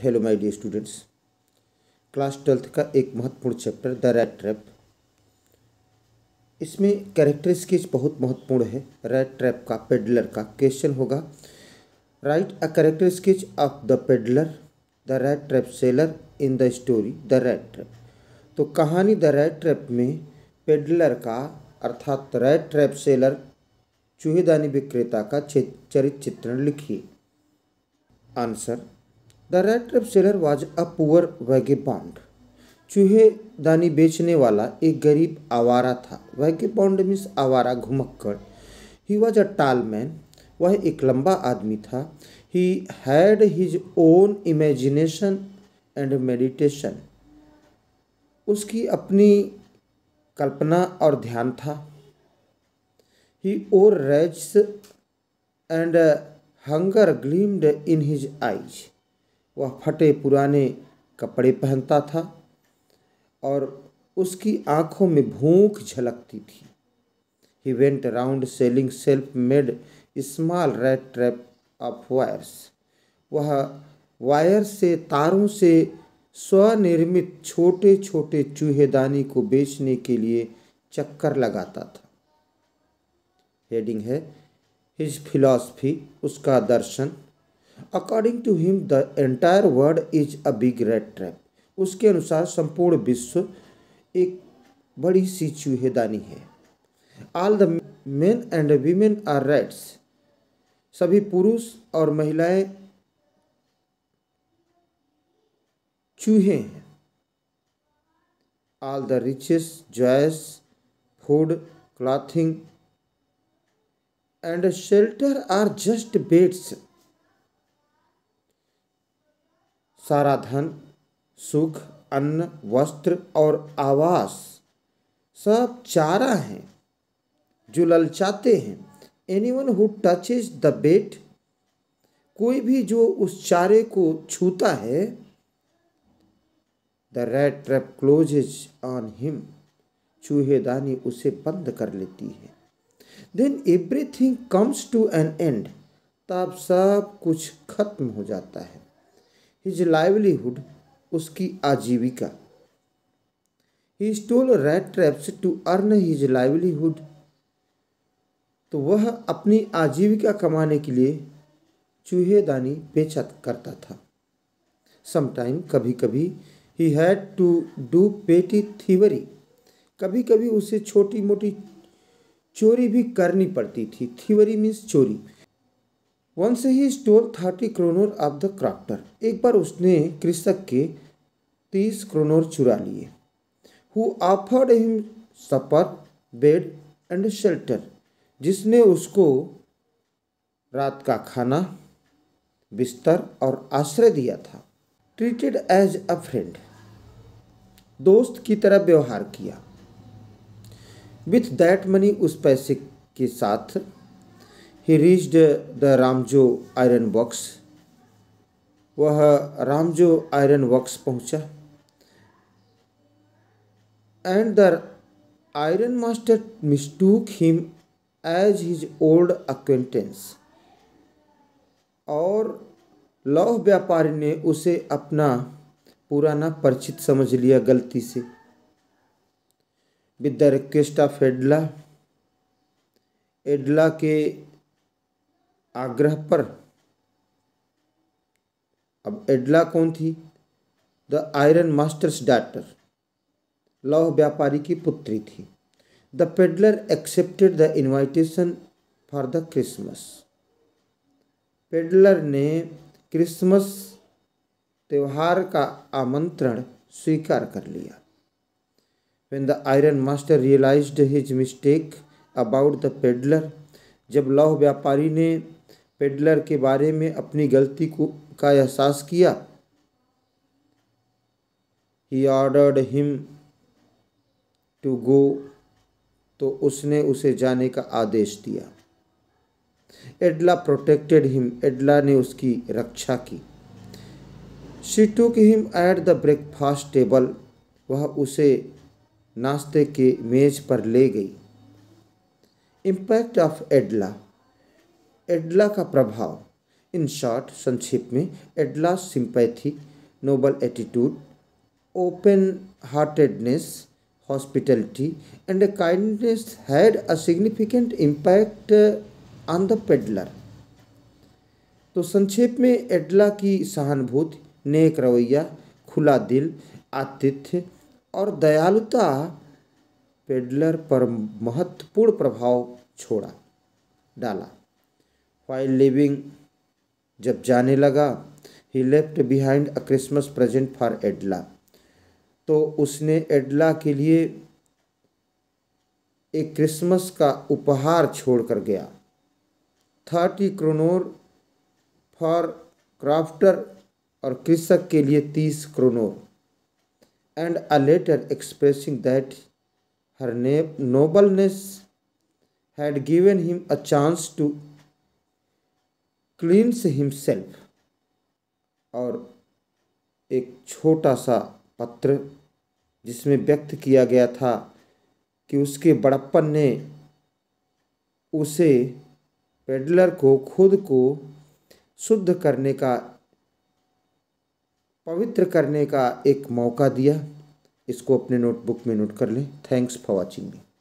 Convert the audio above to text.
Hello my dear students. Class 12th का एक महत्वपूर्ण चैप्टर द रैट ट्रैप। इसमें कैरेक्टर स्केच बहुत महत्वपूर्ण है। रैट ट्रैप का पेडलर का क्वेश्चन होगा, write a character sketch of the peddler the rat trap seller in the story the rat trap. तो कहानी द रैट ट्रैप में पेडलर का अर्थात रैट ट्रैप सेलर चूहेदानी विक्रेता का चरित्र चित्रण लिखिए। Answer, the rat trap seller was a poor vagabond. चूहेदानी बेचने वाला एक गरीब आवारा था। वैगेबॉन्ड मीन्स आवारा, घुमक्कड़। ही वॉज अ टाल मैन, वह एक लंबा आदमी था। He had his own imagination and meditation, उसकी अपनी कल्पना और ध्यान था। He wore rags and hunger gleamed in his eyes, वह फटे पुराने कपड़े पहनता था और उसकी आंखों में भूख झलकती थी। He went around selling self made small rat trap of wires, वह वायर से, तारों से स्वनिर्मित छोटे छोटे चूहेदानी को बेचने के लिए चक्कर लगाता था। हेडिंग है हिज फिलॉसफी, उसका दर्शन। According to him the entire world is a big rat trap, उसके अनुसार संपूर्ण विश्व एक बड़ी सी चूहेदानी है। All the men and women are rats, सभी पुरुष और महिलाएं चूहे हैं। All the riches, joys, food, clothing and shelter are just baits, सारा धन, सुख, अन्न, वस्त्र और आवास सब चारा हैं जो ललचाते हैं। Anyone who touches the bait, कोई भी जो उस चारे को छूता है, the rat trap closes on him, चूहेदानी उसे बंद कर लेती है। Then everything comes to an end, तब सब कुछ खत्म हो जाता है। हिज लाइवलीहुड, उसकी आजीविका। He stole rat traps to earn his livelihood, तो वह अपनी आजीविका कमाने के लिए चूहेदानी बेचा करता था। समटाइम, कभी कभी, he had to do petty thievery, कभी कभी उसे छोटी मोटी चोरी भी करनी पड़ती थी। थीवरी मीन्स चोरी। Once he stole 30 kronor of the crofter, एक बार उसने कृषक के 30 क्रोनर चुरा लिए। Who offered him supper, bed and shelter, जिसने उसको रात का खाना, बिस्तर और आश्रय दिया था। ट्रीटेड एज अ फ्रेंड, दोस्त की तरह व्यवहार किया। विथ दैट मनी, उस पैसे के साथ, he reached the Ramsjo iron works, वह रामजो आयरन वर्क्स पहुंचा। And the iron master mistook him as his old acquaintance, और लौह व्यापारी ने उसे अपना पुराना परिचित समझ लिया गलती से। With the request of Edla, Edla के आग्रह पर। अब एडला कौन थी? द आयरन मास्टर्स डॉटर, लौह व्यापारी की पुत्री थी। The peddler accepted the invitation for the Christmas, peddler ने क्रिसमस त्यौहार का आमंत्रण स्वीकार कर लिया। When the iron master realized his mistake about the peddler, जब लौह व्यापारी ने पेडलर के बारे में अपनी गलती का एहसास किया, he ordered him to go, तो उसने उसे जाने का आदेश दिया। एडला प्रोटेक्टेड हिम, एडला ने उसकी रक्षा की। She took him at the breakfast table, वह उसे नाश्ते के मेज पर ले गई। इम्पैक्ट ऑफ एडला, एडला का प्रभाव। इन शॉर्ट, संक्षेप में, Edla sympathy noble attitude, open-heartedness, hospitality, and a kindness had a significant impact on the peddler. तो संक्षेप में एडला की सहानुभूति, नेक रवैया, खुला दिल, आतिथ्य और दयालुता पेडलर पर महत्वपूर्ण प्रभाव छोड़ा डाला। While leaving, जब जाने लगा, he left behind a Christmas present for एडला, तो उसने एडला के लिए एक क्रिसमस का उपहार छोड़कर गया। 30 क्रोनोर फॉर क्राफ्टर, और कृषक के लिए 30 kronor, and a letter expressing that her nobleness had given him a chance to cleanse himself, और एक छोटा सा पत्र जिसमें व्यक्त किया गया था कि उसके बड़प्पन ने उसे पेडलर को खुद को शुद्ध करने का, पवित्र करने का एक मौका दिया। इसको अपने नोटबुक में नोट कर लें। Thanks for watching me.